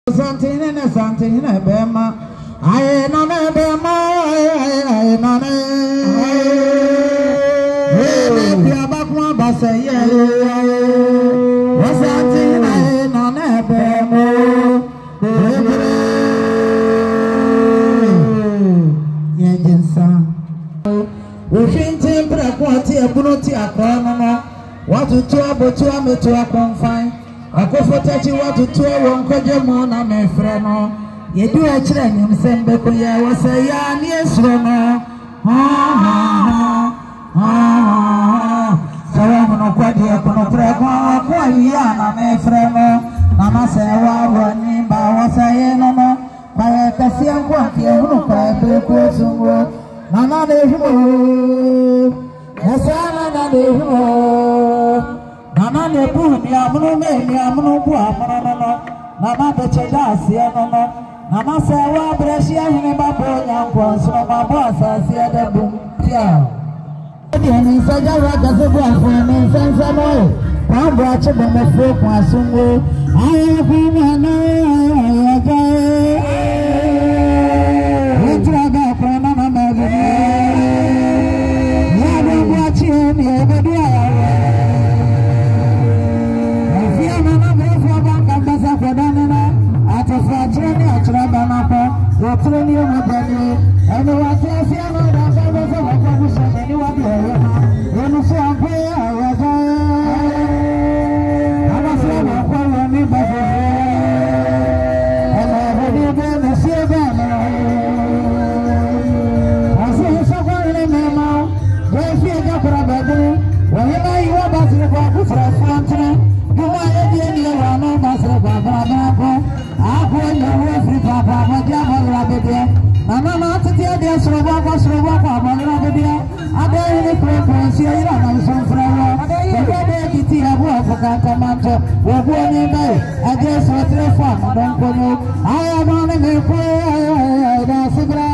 Something in a bema. I no ne bema. I no ne. Hey, be back one basa yeah. Something I no ne bema. Yeah, jinsa. We fintin prakwati abunoti akrana. Watu tua botua metua konfine. Akofotachi watu tua wonkoje mo na mefre no. Yedu akire nyim sembe ko ya wasa ya ni esro no. Sawa mono kwadi akono preko ko ya na mefre no. Mama se wa woni ba wasa ye no no. Ba kasi anko ati ehunu kwa be ko sunwo. Nana de humo. Esana na de humo. Nana ne bu ni amunu me ni amunu bu amunu no. Nana be cheda asia no no. Nana se wa breshia hine ba bo nyanko so ma bo asasia de bu tia. Odi ni saja wa gase bu afo ni sense no. Kwa bo ache bo mo fo kwa sungo. Ayo fi na no ayo. Utra ga kwa na na ma bi. Ya bo bo ache ni e be dia. Training with Daniel, and the water, and Mama, to the idea, so walk, I'm going to I dare you to you know, some flower. I dare you to have work for Cantamanto. We're going in there. I just want to farm. I don't know. I am on a